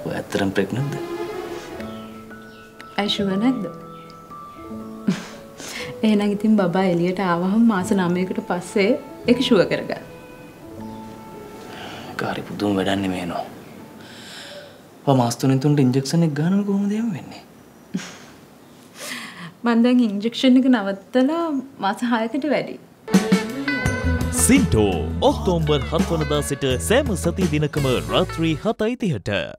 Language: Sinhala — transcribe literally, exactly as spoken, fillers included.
ඔය ඇත්තටම ප්‍රෙග්නන්ට්ද? අය ෂුවර් නැද්ද? එහෙනම් ඉතින් බබා එළියට ආවහම මාස නවයකට පස්සේ ඒක ෂුවර් කරගන්න. කාරි පුදුම වැඩක් නෙමෙයි නෝ. ඔය මාස තුනෙන් තුනට ඉන්ජෙක්ෂන් එක ගන්නකොට කොහොමද එහෙම වෙන්නේ? මම දැන් ඉන්ජෙක්ෂන් එක නවත්තලා මාස හයකට වැඩි. සින්ටෝ ඔක්තෝබර් හත් වනදා සිට සෑම සති දිනකම රාත්‍රී හතයි තිහට